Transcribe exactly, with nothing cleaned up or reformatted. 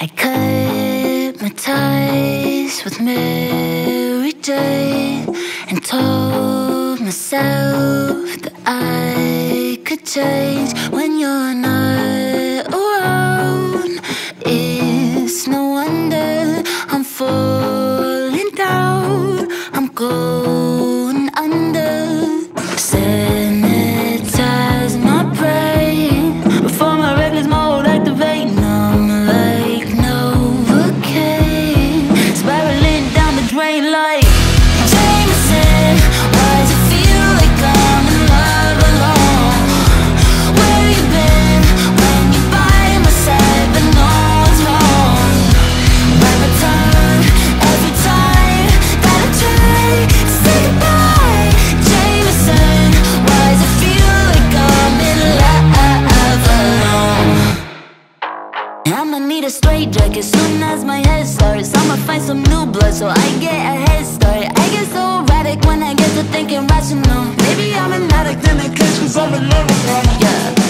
I cut my ties with Mary Jane and told myself that I could change. When you're not around, it's no wonder I'm falling down, I'm going under. Sanitize my brain before my reckless mode activate. Numb like Novocaine, spiraling down the drain like Jameson. Why does it feel like I'm in love alone? Where you been when you're by my side but no one's home? Right return every time, gotta try to say goodbye. Jameson, why does it feel like I'm in love alone? I'ma need a straight jacket soon as my head starts. I'ma find some new blood so I get a head start. I get so erratic when I get to thinking rational. Maybe I'm an addict in a case cause I'm in love with her. Yeah.